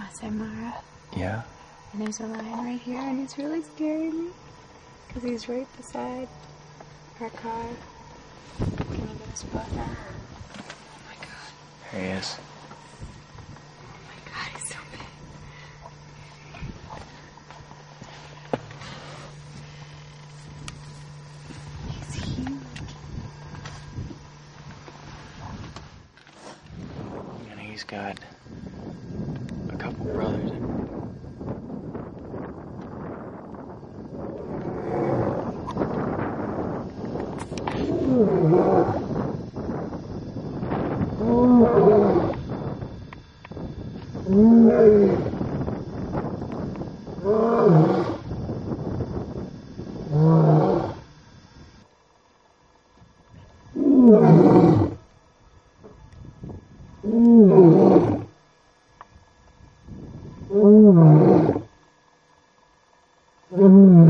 Masai Mara. Yeah? And there's a lion right here, and it's really scaring me. Because he's right beside our car. Can I get a spot now? Oh my god. There he is. Oh my god, he's so big. He's huge. And he's got a couple brothers. Mm-hmm.